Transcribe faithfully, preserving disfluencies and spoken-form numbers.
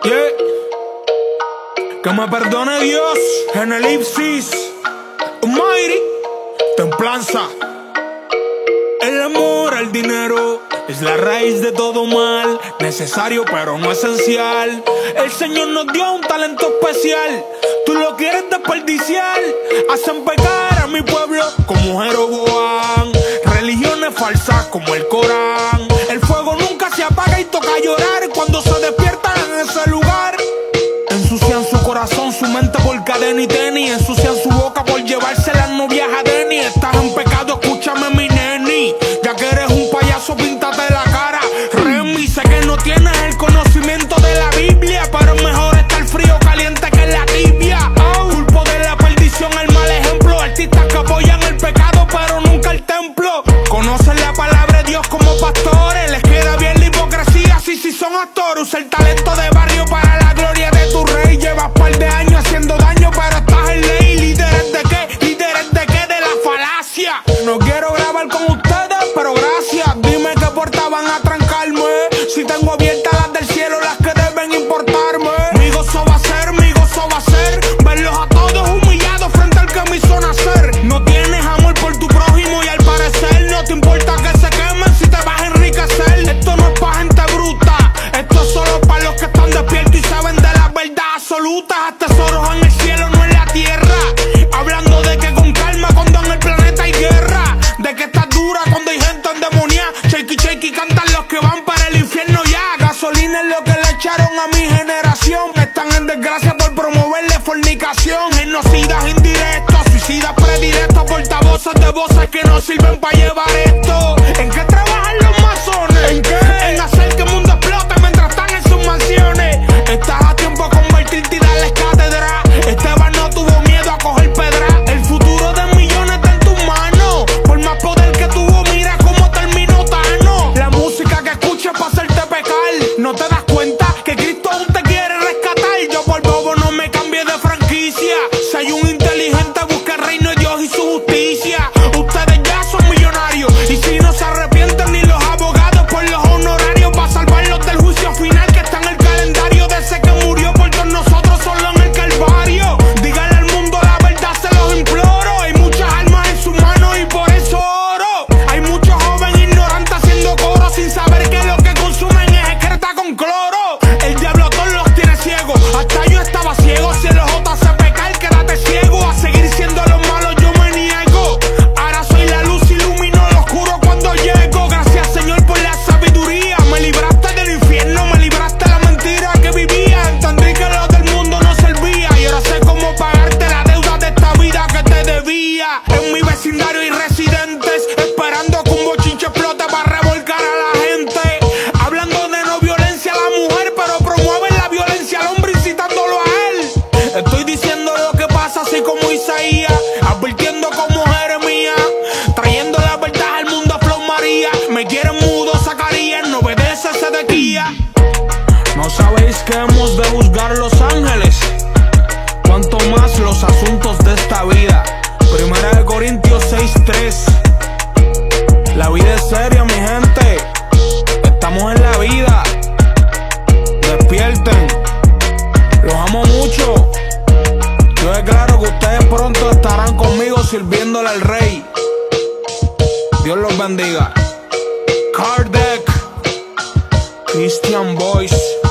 Yeah. Que me perdone Dios en el Ipsis Almighty. Templanza. El amor al dinero es la raíz de todo mal, necesario pero no esencial. El Señor nos dio un talento especial, tú lo quieres desperdiciar. Hacen pecar a mi pueblo como Jeroboam, religiones falsas como el Corán. El fuego nunca se apaga y toca llorar cuando se despiertan en ese lugar. Ensucian su corazón, su mente por cadena y tenis. Ensucian su boca por llevarse las novias a Denny. Estás en pecado, escúchame mi neni. Ya que eres un payaso, píntate la cara, Remy. Sé que no tienes el conocimiento de la Biblia, pero es mejor estar frío caliente que en la tibia. Oh, culpo de la perdición, el mal ejemplo. Artistas que apoyan el pecado, pero nunca el templo. Conocen la palabra de Dios como pastores. Les queda bien la hipocresía, sí, sí son actores. Usa el talento de barrio para la gloria de tu rey. Llevas par de años haciendo daño, pero estás en ley. ¿Líderes de qué? ¿Líderes de qué? De la falacia. No quiero grabar con ustedes, pero gracias. Dime qué puertas van a trancarme, si tengo abiertas las del cielo, las que deben importarme. Mi gozo va a ser, mi gozo va a ser verlos a todos humillados frente al que me hizo nacer. No tienes amor por tu prójimo y al parecer no te importa que se quemen si te vas a enriquecer. Esto no es pa' gente bruta, esto es solo para los que están despiertos y saben de la verdad absoluta. Haz tesoros en el cielo, no en la tierra. Hablando de que con calma cuando en el planeta hay guerra, de que estás dura cuando hay gente endemoniada. Shakey shakey cantan los que van para el infierno ya. Gasolina es lo que le echaron a mi generación. Están en desgracia por promoverle fornicación. Genocidas indirectos, suicidas predilectos, portavoces de voces que no sirven para llevar esto. ¿En qué trabajan los masones? ¿En qué? En hacer que el mundo explote mientras están en sus mansiones. Estás a tiempo de convertirte y darles cátedra. Esteban no tuvo miedo a coger pedra. El futuro de millones está en tus manos. Por más poder que tuvo, mira cómo terminó Tano. La música que escuchas para hacerte pecar. ¿No te das cuenta que Cristo aún te quiere rescatar? Yo por bobo no me cambié de franquicia. Si hay un inteligente, busca el reino de Dios y su justicia. Ustedes ya son millonarios y si no se arrepienten ni los abogados por los honorarios, va a salvarlos del juicio final que está en el calendario de ese que murió por todos nosotros solo en el Calvario. Díganle al mundo la verdad, se los imploro. Hay muchas almas en sus manos y por eso oro. Hay muchos jóvenes ignorantes haciendo coro sin saber que lo que consumen es excreta con cloro. El diablo a todos los tiene ciegos, hasta yo estaba ciego. Si el ojo te hace pecar, quédate ciego. A seguir siendo los malos yo me niego. Ahora soy la luz, ilumino lo oscuro cuando llego. Gracias Señor por la sabiduría. Me libraste del infierno, me libraste de la mentira que vivía. Entendí que lo del mundo no servía y ahora sé cómo pagarte la deuda de esta vida que te debía. En mi vecindario hay residentes esperando que un bochinche explote para revolcar a la gente. Hablando de no violencia a la mujer, pero promueven la violencia al hombre incitándolo a él. Estoy diciendo lo que pasa así como Isaías, advirtiendo como Jeremías, trayendo la verdad al mundo a Flow María. Me quieren mudo Zacarías, no obedece Sedequías. ¿No sabéis que hemos de juzgar los ángeles? Cuanto más los asuntos de esta vida. Primera de Corintios seis tres. La vida es seria, mi gente. Estamos en la vida. Despierten. Los amo mucho. Yo declaro que ustedes pronto estarán conmigo sirviéndole al Rey. Dios los bendiga. Kardec, Christian Boys.